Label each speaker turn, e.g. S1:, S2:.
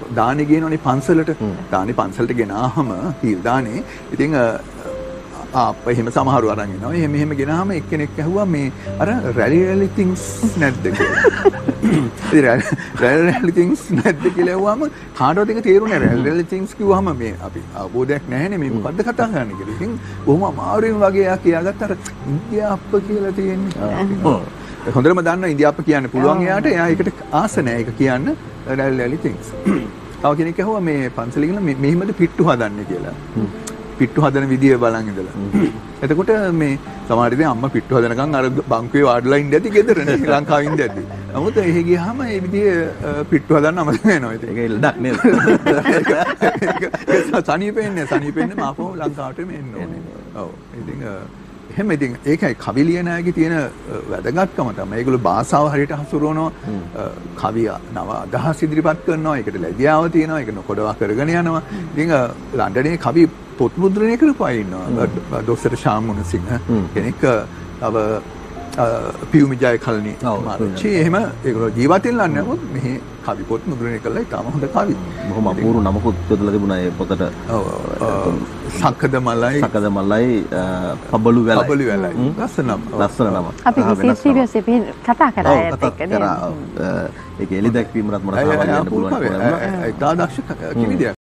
S1: දානේ ගේනවනේ පන්සලට. දානේ පන්සලට ගෙනාවම හීල් දානේ. ඉතින් එහෙම සමහරව අරන් එනවා. එහෙම ගෙනාම එක්කෙනෙක් ඇහුවා මේ අර රැලි things නැද්ද කියලා. රැලි things නැද්ද කියලා ඇහුවාම කාටවත් ඒක තේරුනේ නැහැ. රැලි things කිව්වහම මේ අපි අවබෝධයක් නැහැනේ මේ මොකද්ද කතා කරන්නේ කියලා. ඉතින් බොහොම අමාරුවෙන් වගේ එයා කියාගත්ත අර ඉන්දියාප්ප කියලා තියෙන්නේ. හොඳටම දන්නවා ඉන්දියාප්ප කියන්න පුළුවන් එයාට. එයා ඒකට ආස නැහැ ඒක කියන්න රැලි things. තව කෙනෙක් ඇහුවා මේ පන්සලේ ගිහලා මෙහෙමද පිට්ටු හදන්නේ කියලා. පිට්ටු හදන විදිය බලන් ඉඳලා. එතකොට මේ සමහර ඉතින් අම්මා පිට්ටු හදනකම් අර බංකුවේ වාඩිලා ඉඳ ඇති ගෙදරනේ ලංකාවේ ඉඳ ඇති. නමුත් එහෙ ගියාම මේ විදිය පිට්ටු හදන්න අමතක වෙනවා. ඒක ලඩක් නේද? සනීපෙන්නේ මාපෝ ලංකාවට එන්න ඕනේ. ඔව්. ඉතින් එහෙම ඉතින් ඒකයි කවි ලියන අයගේ තියෙන වැදගත්කම තමයි. ඒගොල්ලෝ භාෂාව හරියට හසුරවනවා. කවිය නව අදහස් ඉදිරිපත් කරනවා. ඒකට ලැබියාව තියෙනවා. ඒක නොකොඩවා කරගෙන යනවා. ඉතින් ලන්ඩනයේ කවි පොත් මුද්‍රණය කරපු අය ඉන්නවා. දොස්තර ශාම් මුණසිංහ කෙනෙක් තව පියුමි ජයකල්නි මාරච්චි එහෙම ඒගොල්ලෝ ජීවත් වෙන්න නමුත් මෙහි කවි පොත් මුද්‍රණය කළා ඉතාම හොඳ කවි.
S2: බොහොම අපූර්ව නමකුත් යොදලා තිබුණා ඒ පොතට.
S1: සකද මලයි
S2: පබළු වැලයි
S1: ලස්සන නම.
S3: අපි විශේෂීවස කතා කරා ඒත් එක්ක
S2: ඒක එලි දැක්වීමකට මට සහභාගී වෙන්න පුළුවන්.
S1: ඒක දක්ෂ කිවිදයක්.